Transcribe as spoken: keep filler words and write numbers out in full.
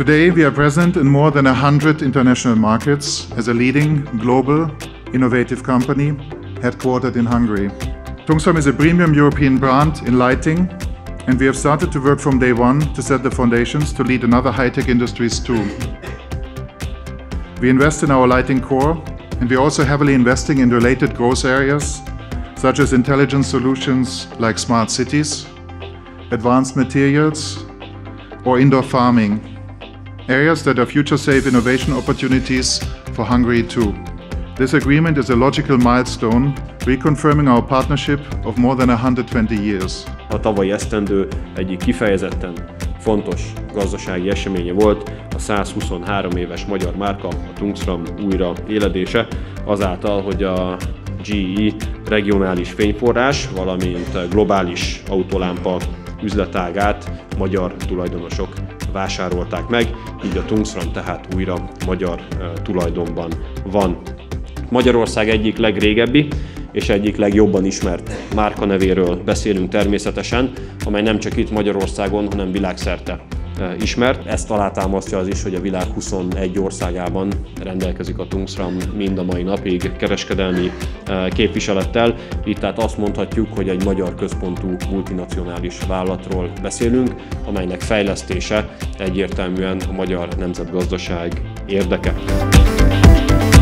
Today we are present in more than one hundred international markets as a leading global innovative company headquartered in Hungary. Tungsram is a premium European brand in lighting, and we have started to work from day one to set the foundations to lead another high-tech industries too. We invest in our lighting core, and we are also heavily investing in related growth areas such as intelligent solutions like smart cities, advanced materials, or indoor farming, areas that are future-safe innovation opportunities for Hungary too. This agreement is a logical milestone, reconfirming our partnership of more than one hundred twenty years. A tavalyi esztendő egyik kifejezetten fontos gazdasági eseménye volt a százhuszonhárom éves magyar márka, a Tungsram újra éledése, azáltal, hogy a gé é regionális fényforrás, valamint globális autolámpa üzletágát magyar tulajdonosok vásárolták meg, így a Tungsram tehát újra magyar tulajdonban van. Magyarország egyik legrégebbi és egyik legjobban ismert márkanevéről beszélünk természetesen, amely nem csak itt Magyarországon, hanem világszerte ismert. Ezt alátámasztja az is, hogy a világ huszonegy országában rendelkezik a Tungsram mind a mai napig kereskedelmi képviselettel. Itt tehát azt mondhatjuk, hogy egy magyar központú multinacionális vállalatról beszélünk, amelynek fejlesztése egyértelműen a magyar nemzetgazdaság érdeke.